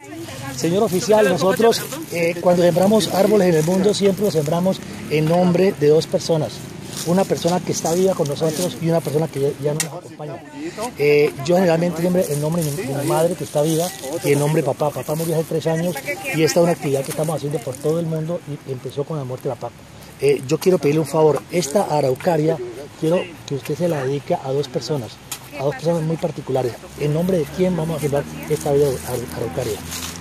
Señor oficial, nosotros cuando sembramos árboles en el mundo siempre los sembramos en nombre de dos personas. Una persona que está viva con nosotros y una persona que ya no nos acompaña. Yo generalmente siempre en nombre de mi madre que está viva y en nombre de papá. Papá murió hace 3 años y esta es una actividad que estamos haciendo por todo el mundo y empezó con la muerte de papá. Yo quiero pedirle un favor. Esta araucaria quiero que usted se la dedique a dos personas muy particulares. ¿En nombre de quién vamos a sembrar esta bella araucaria?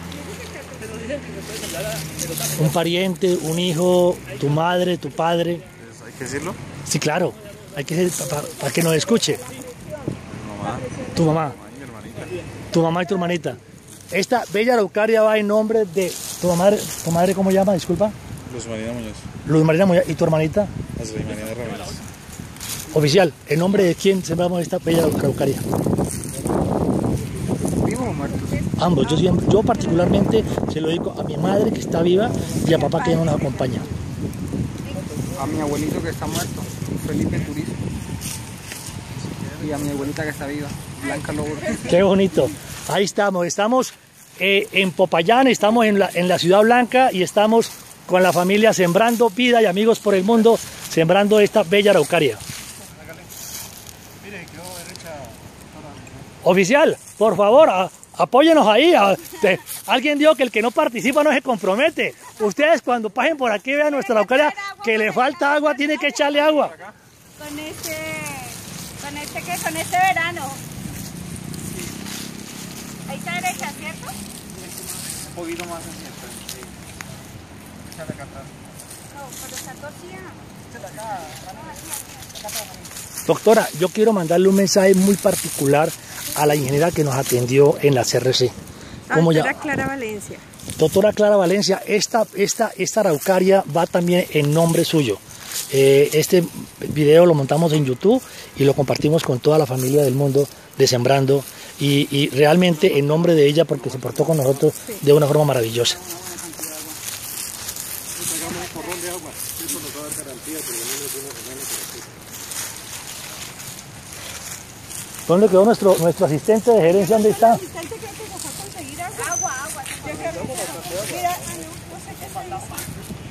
Un pariente, un hijo, tu madre, tu padre. ¿Hay que decirlo? Sí, claro. Hay que decir para que nos escuche. Mamá. Tu mamá. Mi hermanita. Tu mamá y tu hermanita. Esta bella araucaria va en nombre de tu madre. ¿Tu madre cómo llama? Disculpa. Luz Marina Muñoz. Luz Marina Muñoz. ¿Y tu hermanita? Azri María de Ramírez. Oficial, ¿en nombre de quién sembramos esta bella araucaria? ¿Vivo o muerto? Ambos. Yo particularmente se lo dedico a mi madre que está viva y a papá que ya no nos acompaña. A mi abuelito que está muerto, Felipe Turizo. Y a mi abuelita que está viva, Blanca Lourdes. Qué bonito. Ahí estamos. Estamos en Popayán, estamos en la Ciudad Blanca y estamos con la familia sembrando vida y amigos por el mundo, sembrando esta bella araucaria. Oficial, por favor, apóyenos ahí. Alguien dijo que el que no participa no se compromete. Ustedes cuando pasen por aquí vean nuestra araucaria que le falta agua, tiene que echarle agua. Con este verano. Ahí está derecha, ¿cierto? Un poquito más en cierto. Échale acá atrás. No, pero está torcida. Échale acá. Doctora, yo quiero mandarle un mensaje muy particular a la ingeniera que nos atendió en la CRC. Doctora Clara Valencia. Doctora Clara Valencia, esta araucaria va también en nombre suyo. Este video lo montamos en YouTube y lo compartimos con toda la familia del mundo de Sembrando y realmente en nombre de ella porque se portó con nosotros de una forma maravillosa. ¿Dónde quedó nuestro asistente de gerencia? ¿Dónde está? Asistente creo que nos va a conseguir agua. Agua. Mira, no sé qué se dice.